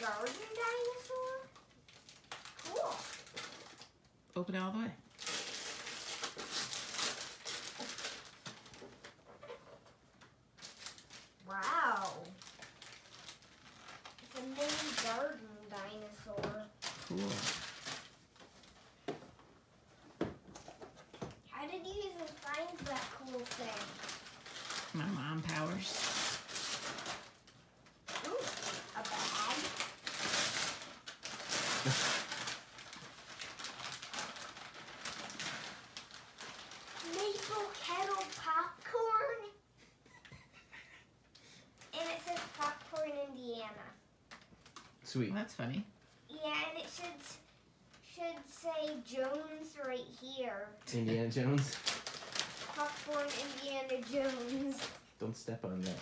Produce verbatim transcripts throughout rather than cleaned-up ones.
garden dinosaur? Cool. Open it all the way. Wow. It's a mini garden dinosaur. Cool. How did you even find that cool thing? My mom powers. Ooh, a bag. Maple kettle popcorn. And it says Popcorn, Indiana. Sweet. Well, that's funny. Yeah, and it should should say Jones right here. Indiana Jones. Popcorn, Indiana Jones. Don't step on that.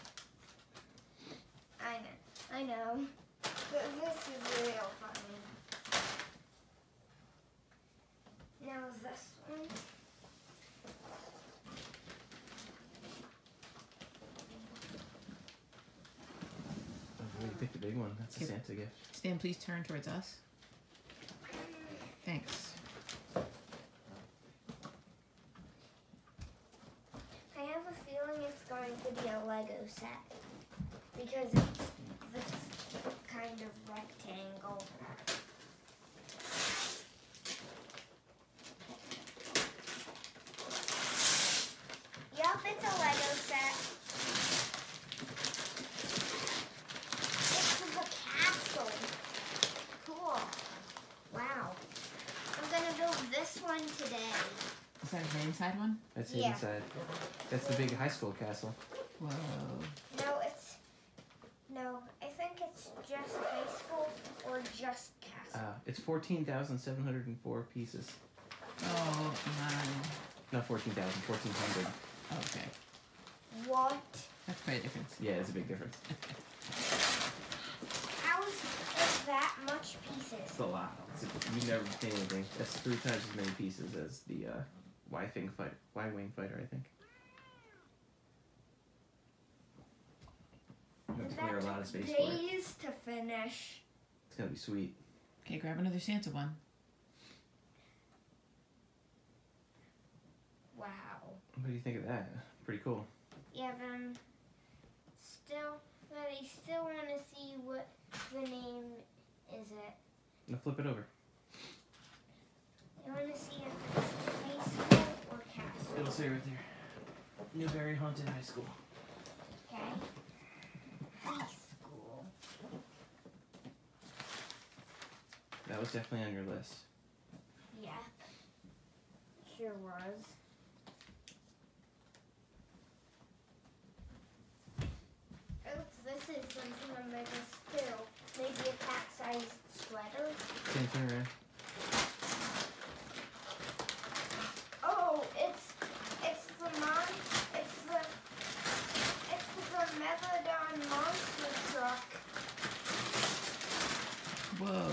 I know, I know. But this is real funny. Now this one. Oh, you picked the big one. That's a Yep. Santa gift. Stan, please turn towards us. Thanks. I have a feeling it's going to be a Lego set because it's this kind of rectangle. Yup, it's a Lego set. It's a castle. Cool. Wow. I'm gonna build this one today. Is that the inside one? That's the Yeah. inside. That's the big high school castle. Whoa. No, it's no. I think it's just high school or just castle. Uh, it's fourteen thousand seven hundred four pieces. Oh, my. No, fourteen thousand, fourteen hundred. Okay. What? That's quite a difference. Yeah, it's a big difference. How is it that much pieces? It's a lot. It's a, you never pay anything. That's three times as many pieces as the uh, Y-Wing fight, Y-Wing fighter, I think. You have to clear a lot of space for it. Days to finish. It's gonna be sweet. Okay, grab another Santa one. Wow. What do you think of that? Pretty cool. Yeah, but I'm still, but I still want to see what the name is. It. Now flip it over. I want to see if it's high school or castle. It'll say right there. Newberry Haunted High School. Okay. High school. That was definitely on your list. Yep. Sure was. Oh, this is something I'm making still. Maybe a cat-sized sweater. Same thing around. Oh, it's it's the mon it's the it's the Megalodon monster truck. Whoa.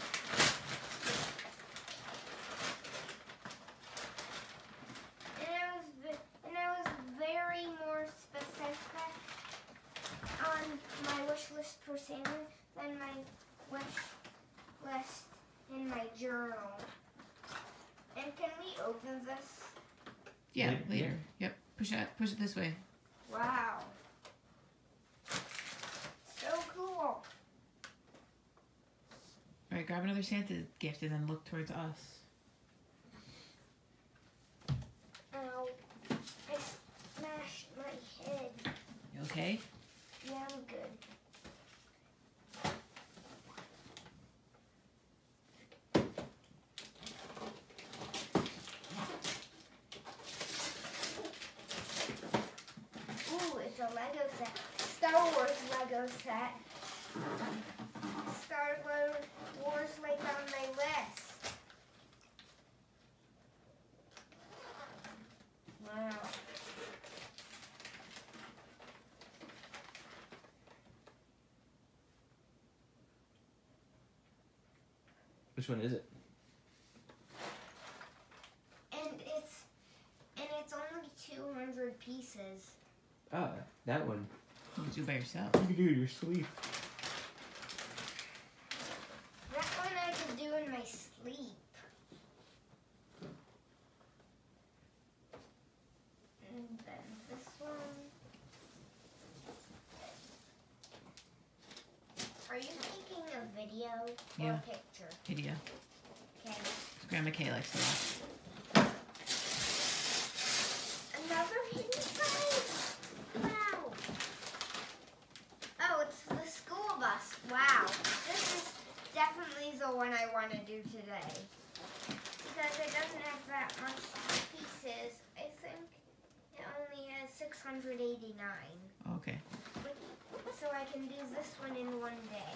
And I was ve- and I was very more specific on my wish list for Santa than my wish list in my journal. And can we open this? Yeah, Later, later. yeah. Yep. Push it. Push it this way. Wow. So cool. All right, grab another Santa gift and then look towards us. Ow. I smashed my head. You okay? Yeah, I'm good. Ooh, it's a Lego set. Star Wars Lego set. Star Wars like on my list. Wow. Which one is it? And it's and it's only two hundred pieces. Ah, that one. You can do it by yourself. You can do it in your sleep. sleep. And then this one. Are you taking a video or Yeah. a picture? Video. Okay. Grandma Kay likes to watch. Another hidden prize. Wow. Oh, it's the school bus. Wow. This is definitely the one I want to do today. Because it doesn't have that much pieces. I think it only has six hundred eighty-nine. Okay. So I can do this one in one day.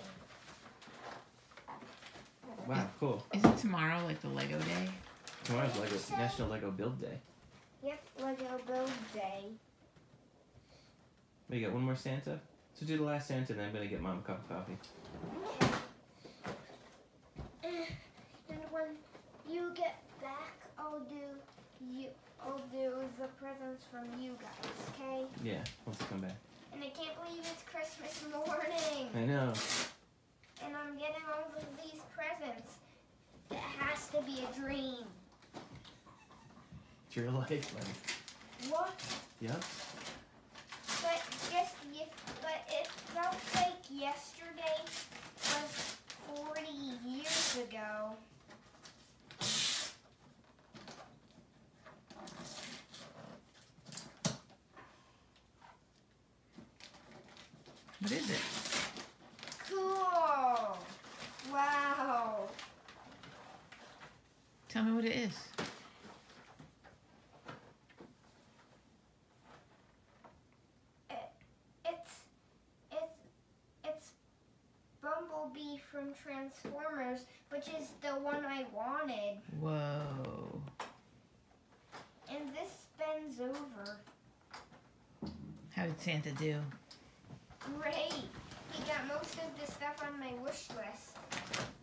Wow, cool. Isn't tomorrow like the Lego day? Tomorrow's Lego National Lego Build Day. Yep, Lego Build Day. We got one more Santa. So do the last Santa, and then I'm gonna get Mom a cup of coffee. Okay. And when you get back, I'll do you. I'll do the presents from you guys. Okay. Yeah, once I come back. And I can't believe it's Christmas morning. I know. And I'm getting all of these presents. It has to be a dream. It's your life, buddy. What? Yep. But just ye- but it felt like yesterday was forty years ago. What is it? Cool. Wow. Tell me what it is. It, it's it's it's Bumblebee from Transformers, which is the one I wanted. Whoa. And this bends over. How did Santa do? Great. He got most of the stuff on my wish list.